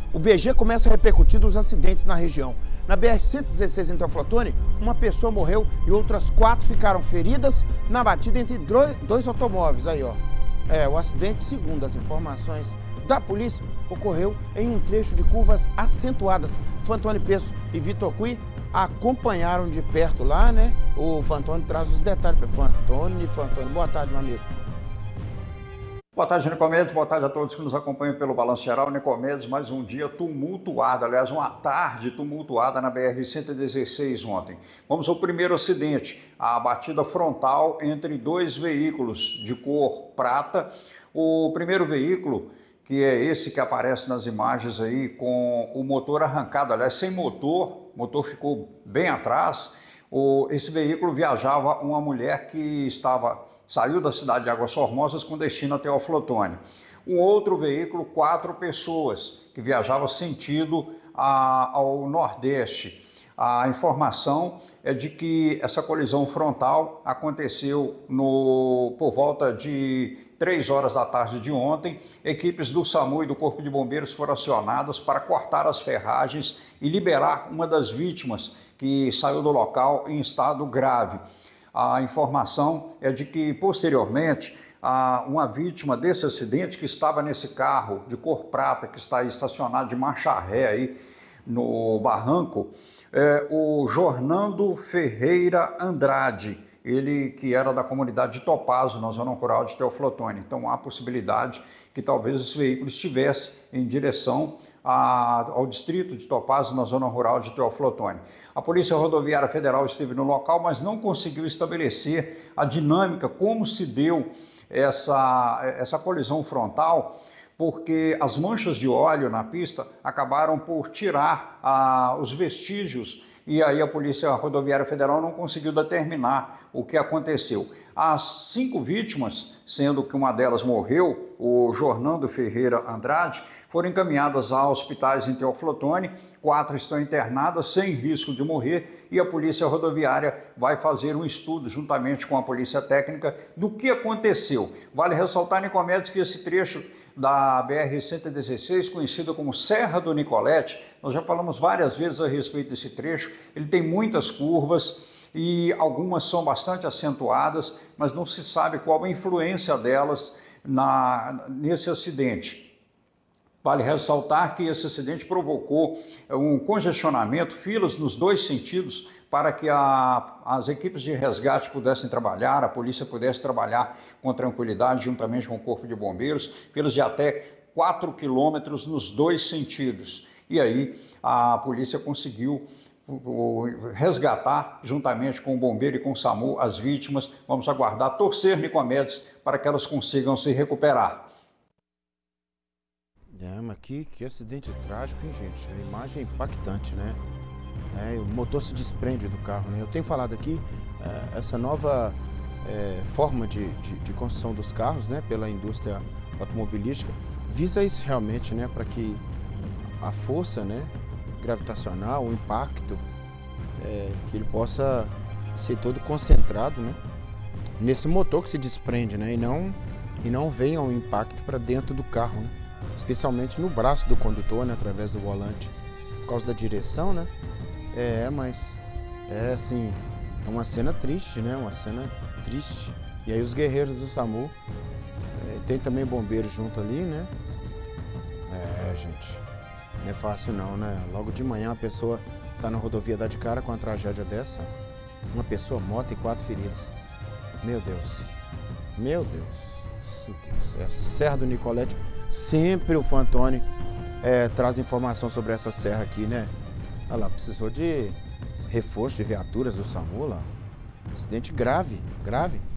O BG começa a repercutir dos acidentes na região. Na BR-116 em Teoflotone, uma pessoa morreu e outras 4 ficaram feridas na batida entre dois automóveis. Aí, ó. O acidente, segundo as informações da polícia, ocorreu em um trecho de curvas acentuadas. Fantoni Peço e Vitor Cui acompanharam de perto lá, né? O Fantoni traz os detalhes para Fantoni. Boa tarde, meu amigo. Boa tarde, Nicomedes. Boa tarde a todos que nos acompanham pelo Balanço Geral. Nicomedes, mais um dia tumultuado, aliás, uma tarde tumultuada na BR-116 ontem. Vamos ao primeiro acidente, a batida frontal entre 2 veículos de cor prata. O primeiro veículo, que é esse que aparece nas imagens aí, com o motor arrancado, aliás, sem motor, o motor ficou bem atrás. Esse veículo viajava uma mulher que saiu da cidade de Águas Formosas com destino a Teoflotone. Um outro veículo, 4 pessoas, que viajava sentido ao Nordeste. A informação é de que essa colisão frontal aconteceu por volta de 3 horas da tarde de ontem. Equipes do SAMU e do Corpo de Bombeiros foram acionadas para cortar as ferragens e liberar uma das vítimas que saiu do local em estado grave. A informação é de que, posteriormente, uma vítima desse acidente que estava nesse carro de cor prata, que está aí estacionado de marcha ré aí no barranco, o Jornando Ferreira Andrade, ele que era da comunidade de Topazo, na zona rural de Teoflotone. Então há possibilidade que talvez esse veículo estivesse em direção ao distrito de Topazo, na zona rural de Teoflotone. A Polícia Rodoviária Federal esteve no local, mas não conseguiu estabelecer a dinâmica, como se deu essa colisão frontal, porque as manchas de óleo na pista acabaram por tirar os vestígios, e aí a Polícia Rodoviária Federal não conseguiu determinar o que aconteceu. As 5 vítimas, sendo que uma delas morreu, o Jornando Ferreira Andrade, foram encaminhadas a hospitais em Teoflotone, 4 estão internadas sem risco de morrer, e a Polícia Rodoviária vai fazer um estudo juntamente com a Polícia Técnica do que aconteceu. Vale ressaltar, Nicomedes, que esse trecho da BR-116, conhecido como Serra do Nicolete, nós já falamos várias vezes a respeito desse trecho, ele tem muitas curvas e algumas são bastante acentuadas, mas não se sabe qual a influência delas nesse acidente. Vale ressaltar que esse acidente provocou um congestionamento, filas nos 2 sentidos, para que as equipes de resgate pudessem trabalhar, a polícia pudesse trabalhar com tranquilidade, juntamente com o Corpo de Bombeiros, filas de até 4 quilômetros nos 2 sentidos. E aí a polícia conseguiu resgatar, juntamente com o bombeiro e com o SAMU, as vítimas. Vamos aguardar, torcer, Nicomedes, para que elas consigam se recuperar. Mas que acidente trágico, hein, gente? A imagem é impactante, né? O motor se desprende do carro, né? Eu tenho falado aqui, essa nova forma de construção dos carros, né, pela indústria automobilística, visa isso realmente, né, para que a força, né, gravitacional, o impacto, que ele possa ser todo concentrado, né, nesse motor que se desprende, né, e não venha um impacto para dentro do carro, né? Especialmente no braço do condutor, né, através do volante, por causa da direção, né? Mas assim, é uma cena triste, né? Uma cena triste. E aí os guerreiros do SAMU, tem também bombeiros junto ali, né? Gente, não é fácil não, né? Logo de manhã a pessoa tá na rodovia, dá de cara com uma tragédia dessa, uma pessoa morta e 4 feridos. Meu Deus, meu Deus. Serra do Nicolete, sempre o Fantoni traz informação sobre essa serra aqui, né? Olha lá, precisou de reforço de viaturas do SAMU lá. Acidente grave, grave.